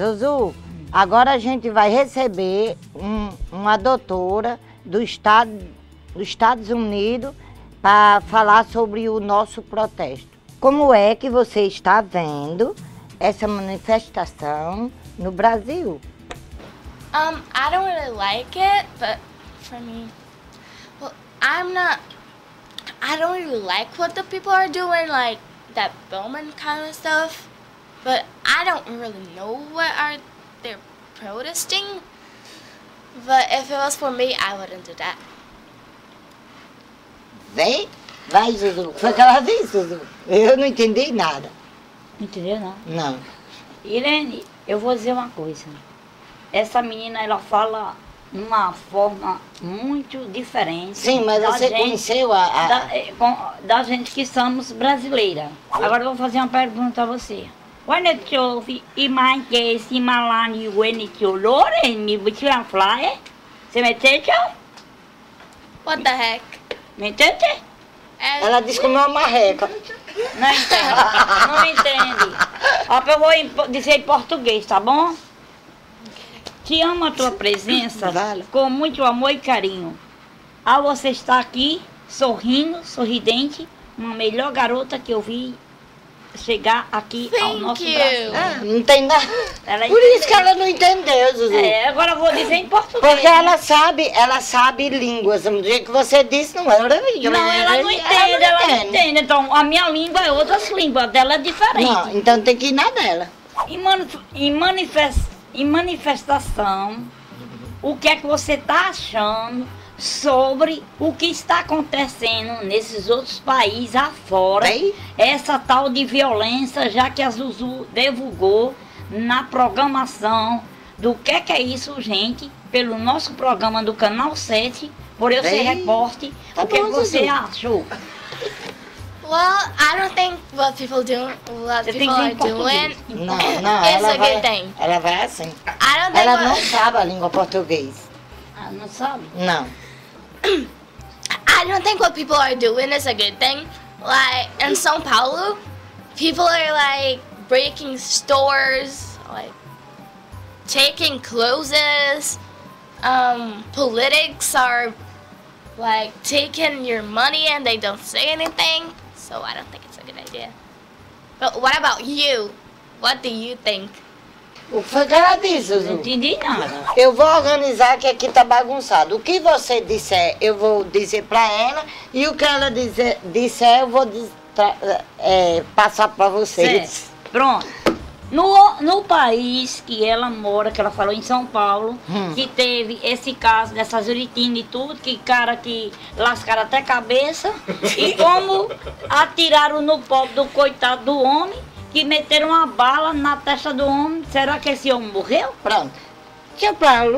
Zuzu, agora a gente vai receber uma doutora dos Estados Unidos para falar sobre o nosso protesto. Como é que você está vendo essa manifestação no Brasil? I don't really like it, but for me, well, I don't really like what the people are doing, like that Bowman kind of stuff, but I don't really know what they're protesting, but if it was for me, I wouldn't do that. Vem? Vai, Zuzu. Foi o que ela disse, Zuzu. Eu não entendi nada. Não entendeu, não? Não. Irene, eu vou dizer uma coisa. Essa menina, ela fala de uma forma muito diferente. Sim, mas você conheceu da gente que somos brasileiras. Agora eu vou fazer uma pergunta a você. When it you imagine que esse malani when it you lore me with you fly? Você me entende? What the heck? Me entende? Ela disse como uma marreca. Não entende. Não entende. Ó, eu vou dizer em português, tá bom? Te amo a tua presença com muito amor e carinho. Ao você estar aqui, sorrindo, sorridente, uma melhor garota que eu vi chegar aqui ao nosso Brasil. Não tem nada. Por isso que ela não entendeu, Zuzu. Agora eu vou dizer em português. Porque ela sabe línguas. Do jeito que você disse, não era língua. Não, ela não entende, ela não entende. Então, a minha língua é outras línguas, a dela é diferente. Não, então tem que ir na dela. Em manifestação, o que é que você está achando sobre o que está acontecendo nesses outros países afora? Essa tal de violência, já que a Zuzu divulgou na programação do que é isso, gente, pelo nosso programa do Canal 7, por eu ser repórter, o que você achou? Well, I don't think what people are doing Não, is a good thing. Ela vai assim. I don't think Ela não sabe a língua portuguesa. Ah, não sabe? Não. I don't think what people are doing is a good thing. Like in São Paulo, people are like breaking stores, like taking clothes. Politics are like taking your money and they don't say anything. So I don't think it's a good idea. But what about you? What do you think? O que foi que ela disse, Zuzu? Não entendi nada. Eu vou organizar que aqui tá bagunçado. O que você disser, eu vou dizer pra ela. E o que ela disser, eu vou passar pra vocês. Certo. Pronto. No país que ela mora, que ela falou em São Paulo, que teve esse caso dessa juritina e tudo, que cara que lascaram até cabeça, e como atiraram no pobre do coitado do homem, que meteram uma bala na testa do homem. Será que esse homem morreu? Pronto. Tia Paulo,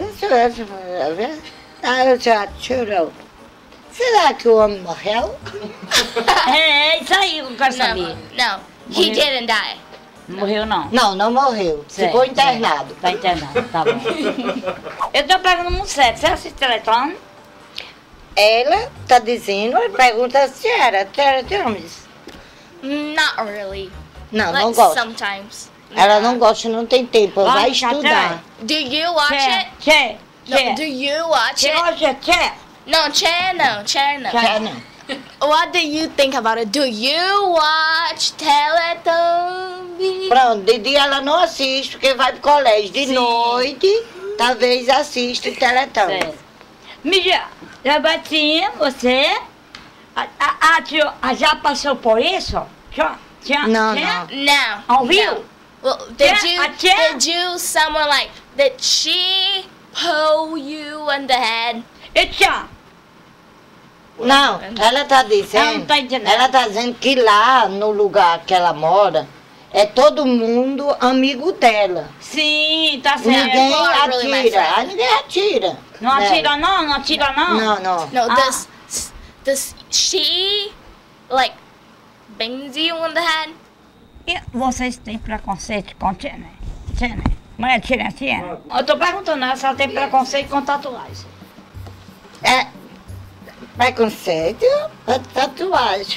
já tirou. Será que o homem morreu? É isso aí que eu quero saber. No, he didn't die. Morreu não? Não morreu. Ficou internado. Tá internado, tá bom. Eu tô perguntando muito sério. Você assiste televisão? Ela tá dizendo, pergunta se era Thomas. Not really. Não gosta. Sometimes. Ela não gosta, não tem tempo, vai estudar. Do you watch it? Che. No, do you watch it? No, Che no. What do you think about it? Do you watch Teletubbies? Pronto, de dia ela não assiste, porque vai pro colégio. De noite, talvez assista o Teletubbies. Mídia, Jabatinha, você já passou por isso? Não. Ouviu? Well, did you someone like, did she pull you in the head? Não, ela tá dizendo, ela tá dizendo que lá no lugar que ela mora, é todo mundo amigo dela. Sim, tá certo. Ninguém atira. Ninguém atira. Não atira não? Não atira não? Não. No, does she, like, bangs you on the head? E vocês têm preconceito com Tiene? Mas Tiene? Eu tô perguntando se ela tem preconceito com tatuagem. Preconceito? Tatuagem.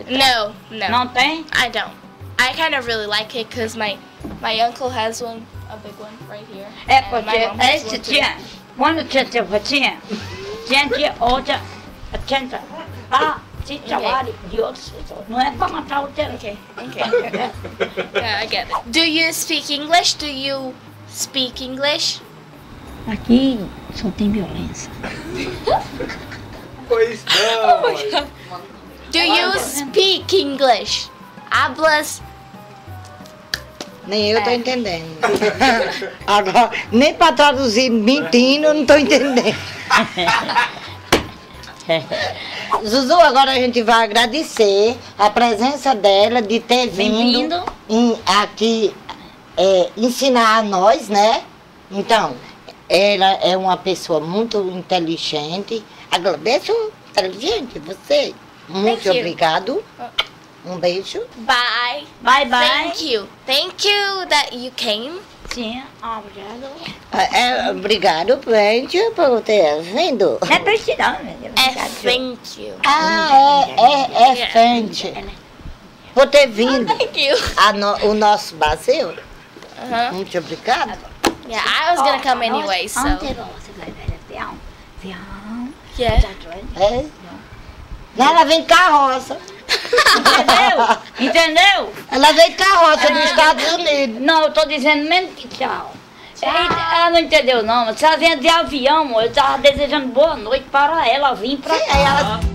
No. Não tem? I don't. I kind of really like it because my uncle has one a big one right here. É and my porque mom has esse one too. tinha, quando tinha gente outra, tinha se chamar de outras pessoas. Não é para matar o terreno. Okay. Yeah, I get it. Do you speak English? Do you speak English? Aqui só tem violência. Pois não. Do you speak English? Hablas? Nem eu tô entendendo. Agora, nem para traduzir mentindo, eu não tô entendendo. Zuzu, agora a gente vai agradecer a presença dela de ter vindo aqui ensinar a nós, né? Então, ela é uma pessoa muito inteligente. Agradeço, inteligente, você. Muito obrigado. Um beijo. Bye. Bye, bye. Thank you. Thank you that you came. Sim, obrigado. Obrigado, gente, por ter vindo. Não é precisão, né? Thank you. Gente. Por ter vindo Thank you. o nosso Brasil. Uh-huh. Muito obrigado. Yeah, I was gonna come anyway, so. Ontem você vai ver avião. Yeah. É. Ela vem de carroça. Entendeu? Ela vem de carroça dos Estados Unidos. Não, eu tô dizendo mesmo que tchau. Ela não entendeu não, se ela vinha de avião, eu tava desejando boa noite para ela vir pra cá. Ela